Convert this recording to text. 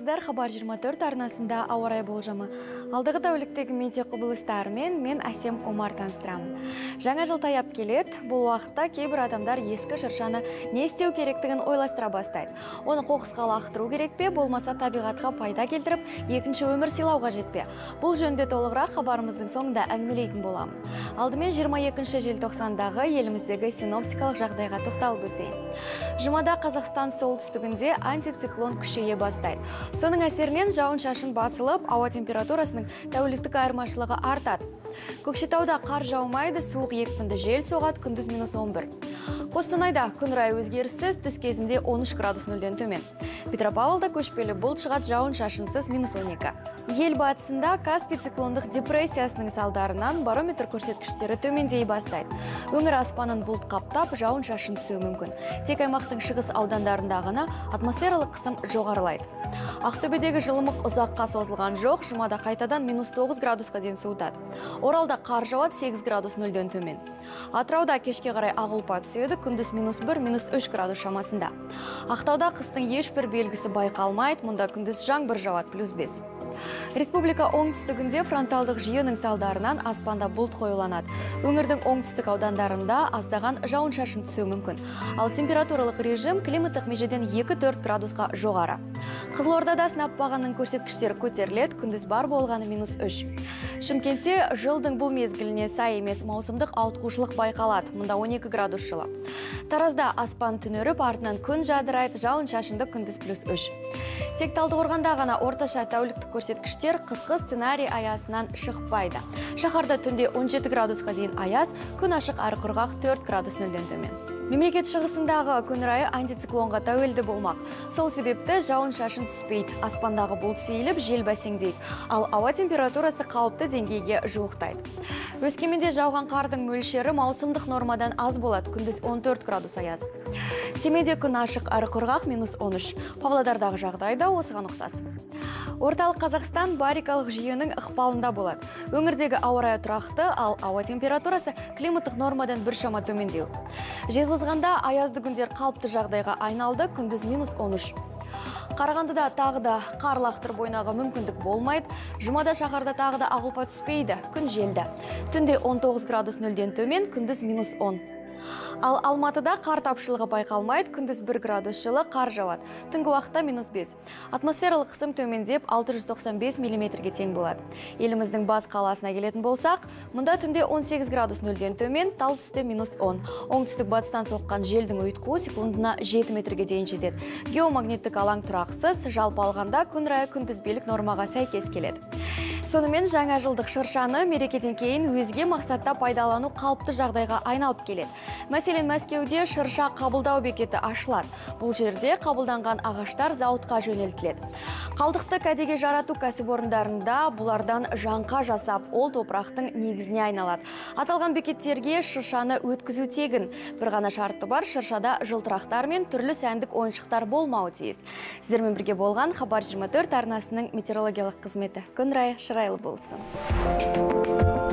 Саламатсыздар, Хабар 24 арнасында ауа райы болжамы. Алдағы тәуліктегі метео құбылыстарымен мен Әсем Омар таныстырамын. Жаңа жыл таяп келеді. Бұл уақытта кейбір адамдар ескі шыршаны не істеу керектігін ойластыра бастайды. Оны қоқысқа лақтыру керек пе, болмаса табиғатқа пайда келтіріп, екінші өмір сыйлауға жетпе. Бұл жөнінде толығырақ хабарымыздың соңында әңгімелейтін боламын. Алдымен 22 желтоқсандағы еліміздегі синоптикалық жағдайға тоқталып өтейін. Жұмада Қазақстан солтүстігінде антициклон күшейе бастайды. Соның әсерінен жауын-шашын басылып, ауа температурасының тәуліктік айырмашылығы артады. Көкшетауда қар жаумайды, суық екпінді жел соғады, күндіз -11. Қостанайда күн райы өзгеріссіз, түс кезінде 13 градус нөлден төмен. Петропавлда көшпелі бұлт шығады, жауын-шашынсыз -12. Ел батысында Каспий циклондық депрессиясының салдарынан барометр көрсеткіштері төмендей бастайды. Өңір аспанын бұлт қаптап, жауын-шашын түсуі мүмкін. Тек аймақтың шығыс аудандарында ғана атмосфералық қысым жоғарылайды. Ақтөбедегі жылымық ұзаққа созылған жоқ, жұмада қайтадан -9 градусқа дейін суытады. Оралда қар жауады, 8 градус нөлден төмен. Атырауда кешке қарай ақ ұлпа түседі, күндіз -1, -3 градус шамасында. Ақтауда қыстың ешбір белгісі байқалмайды, мұнда күндіз жаңбыр жауады, +5. Республика оңтүстігінде фронталдық жүйенің салдарынан аспанда бұлт қоюланады. Өңірдің оңтүстік аудандарында аздаған жауын-шашын түсуі мүмкін. Ал температуралық режим климаттық межеден 2-4 градусқа жоғары. Қызылордада сынап бағаның көрсеткіштері көтеріледі, күндіз бар болғаны -3. Шымкентте жылдың бұл мезгіліне сай емес маусымдық ауытқушылық байқалады, мұнда 12 градус жылы. Таразда аспан түнеріп, артынан күн жадырайды, жауын-шашынды күндіз +3. Тек Талдықорғанда ғана орташа тәуліктік көрсеткіштер қысқы сценарий аясынан шықпайды. Шаһарда түнде 17 градусқа дейін аяз, күн ашық әрі құрғақ 4 градус нөлден төмен. Мемлекет шығысындағы күн райы антициклонға тәуелді болмақ. Сол себепті жауын-шашын түспейді, аспандағы бұлт сейіліп, жел бәсеңдейді, ал ауа температурасы қалыпты деңгейге жуықтайды. Өскеменде жауған қардың мөлшері маусымдық нормадан аз болады, күндіз 14 градус аяз. Семейде күн ашық әрі құрғақ -13. Павлодардағы жағдай да осыған ұқсас. Орталық Қазақстан барикалық жүйенің ықпалында болады. Өңірдегі ауа райы тұрақты, ал ауа температурасы климаттық нормадан біршама төмендеу. Жезқазғанда аязды күндер қалыпты жағдайға айналды, күндіз -13. Қарағандыда тағы да қар лақтырып ойнауға мүмкіндік болмайды. Жұмада шаһарда тағы да ақ ұлпа түспейді, күн желді. Түнде 19 градус нөлден төмен, күндіз -10. Ал Алматыда қар тапшылығы байқалмайды, күндіз 1 градус жылы қар жауады. Түнгі уақытта -5. Атмосфералық қысым төмендеп 695 мм-ге тең болады. Еліміздің бас қаласына келетін болсақ, мұнда түнде 18 градус нөлден төмен, тал түсте -10. Оңтүстік батыстан соққан желдің ұйытқуы секундына 7 метрге дейін жетеді. Геомагниттік алаң тұрақсыз, жалпы алғанда күн райы күнтізбелік нормаға сәйкес келеді. Сонымен жаңа жылдық шыршаны мерекеден кейін өзге мақсатта пайдалану қалыпты жағдайға айналып келеді. Мәселен, Мәскеуде шырша қабылдау бекеті ашылады. Бұл жерде қабылданған ағаштар зауытқа жөнелтіледі. Қалдықты кәдеге жарату кәсіпорындарында бұлардан жаңқа жасап, ол топырақтың негізіне айналады. Аталған бекеттерге шыршаны өткізу тегін. Bir ғана шарты бар, шыршада жылтырақтар мен түрлі сәндік ойыншықтар болмауы тиіс. Сіздермен бірге болған Хабар 24 арнасының метеорологиялық қызметі. Күн райы шырайлы болсын.